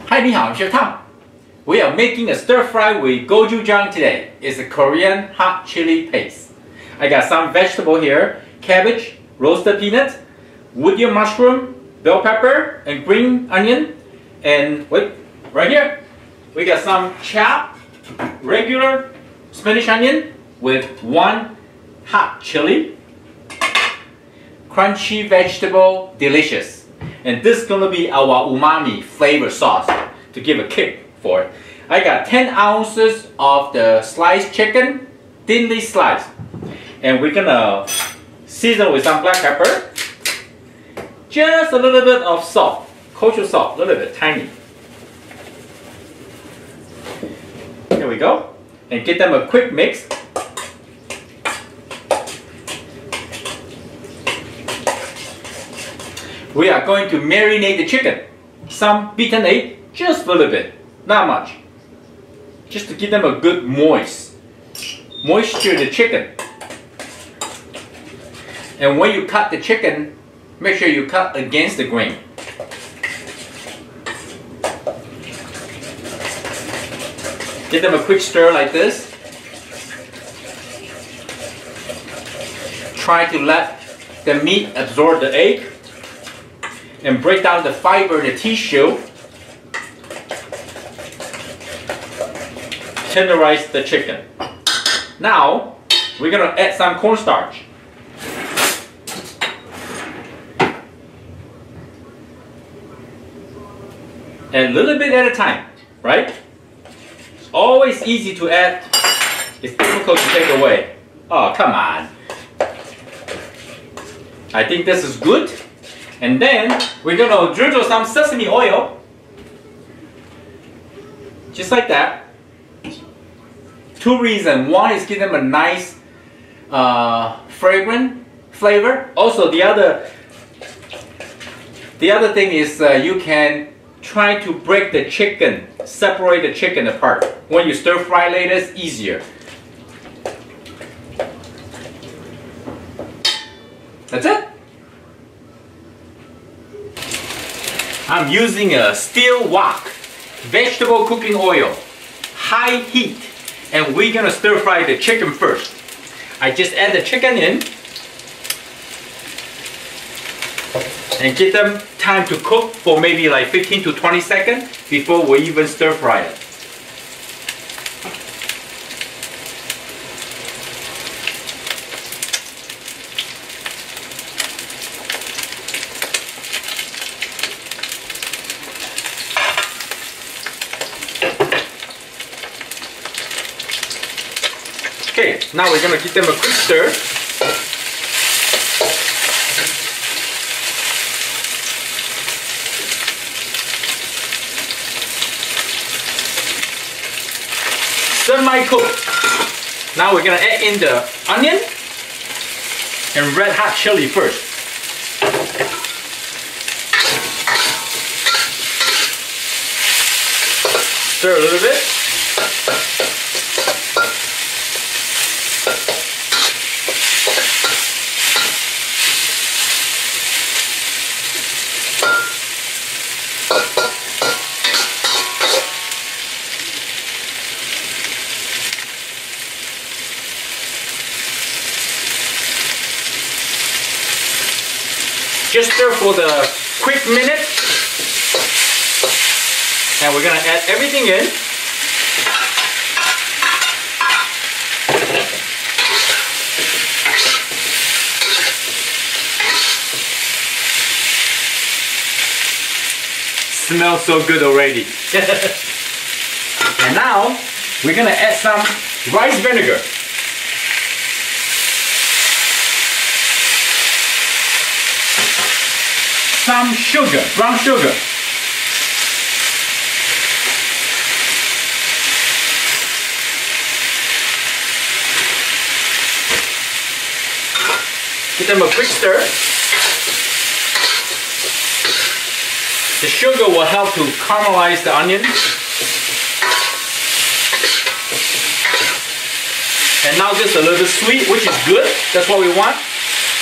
Hi, 你好, I'm Chef Tom. We are making a stir fry with gochujang today. It's a Korean hot chili paste. I got some vegetable here, cabbage, roasted peanut, wood mushroom, bell pepper, and green onion. And wait, right here, we got some chopped regular Spanish onion with one hot chili. Crunchy vegetable, delicious. And this is gonna be our umami flavor sauce to give a kick for it. I got 10 ounces of the sliced chicken, thinly sliced. And we're gonna season with some black pepper. Just a little bit of salt, kosher salt, a little bit, tiny. Here we go. And give them a quick mix. We are going to marinate the chicken. Some beaten egg, just a little bit, not much. Just to give them a good moisture in the chicken. And when you cut the chicken, make sure you cut against the grain. Give them a quick stir like this. Try to let the meat absorb the egg and break down the fiber in the tissue. Tenderize the chicken. Now, we're gonna add some cornstarch. And a little bit at a time, right? It's always easy to add, it's difficult to take away. Oh, come on. I think this is good. And then we're gonna drizzle some sesame oil. Just like that. Two reasons. One is give them a nice fragrant flavor. Also the other thing is you can try to break the chicken, separate the chicken apart. When you stir fry later, it's easier. That's it. I'm using a steel wok, vegetable cooking oil, high heat, and we're gonna stir fry the chicken first. I just add the chicken in and give them time to cook for maybe like 15 to 20 seconds before we even stir fry it. Okay, now we're gonna give them a quick stir. Semi-cooked. Now we're gonna add in the onion and red hot chili first. Stir a little bit. Just stir for the quick minute, and we're gonna add everything in. Smells so good already. And now we're gonna add some rice vinegar. Some sugar, brown sugar. Give them a quick stir. The sugar will help to caramelize the onion. And now just a little bit sweet, which is good. That's what we want.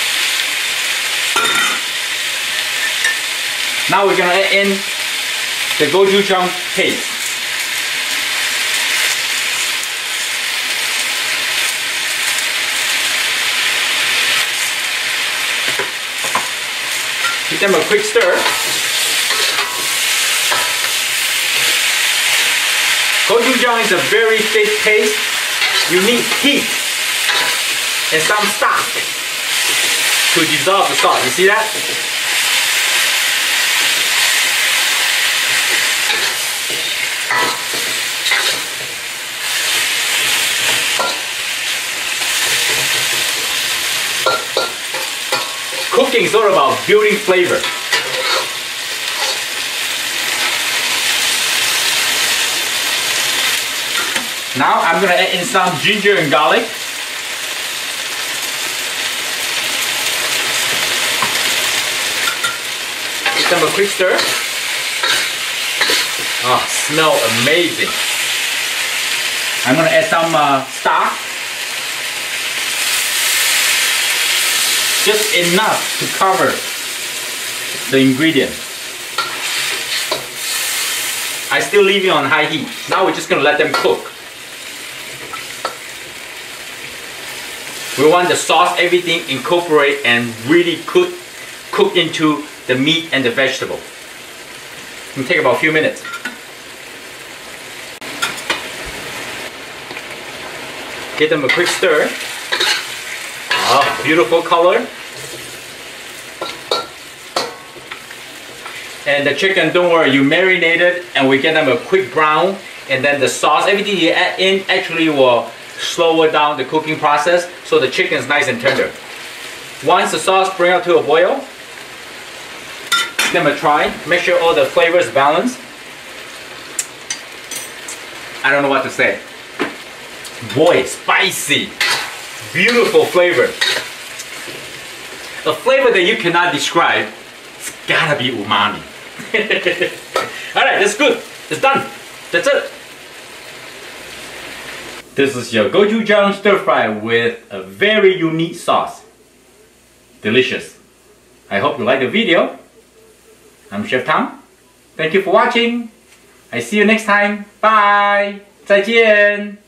Now we're gonna add in the gochujang paste. Give them a quick stir. Gochujang is a very thick paste. You need heat and some stock to dissolve the sauce. You see that? Cooking is all about building flavor. Now I'm gonna add in some ginger and garlic. Give them a quick stir. Oh, smell amazing. I'm gonna add some stock. Just enough to cover the ingredient. I still leave it on high heat. Now we're just gonna let them cook. We want the sauce, everything incorporate and really cook into the meat and the vegetable. It'll take about a few minutes. Give them a quick stir. Oh, beautiful color. And the chicken, don't worry, you marinate it and we get them a quick brown, and then the sauce, everything you add in actually will slow down the cooking process so the chicken is nice and tender. Once the sauce brings out to a boil, give them a try. Make sure all the flavors balance. I don't know what to say. Boy, spicy. Beautiful flavor. A flavor that you cannot describe. It's gotta be umami. Alright, that's good. It's done. That's it. This is your gochujang stir fry with a very unique sauce. Delicious. I hope you like the video. I'm Chef Tom. Thank you for watching. I see you next time. Bye. 再见.